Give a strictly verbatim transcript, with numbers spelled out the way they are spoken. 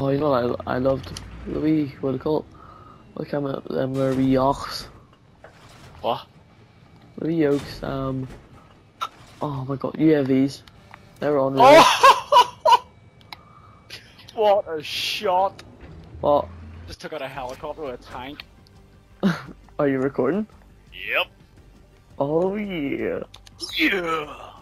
Oh, you know what I I loved the wee what do you call it? What kind of them were wee yolks? What? The wee yolks. Um. Oh my god, U A Vs. They were unreal. Oh! What a shot! What? Just took out a helicopter with a tank. Are you recording? Yep. Oh yeah. Yeah.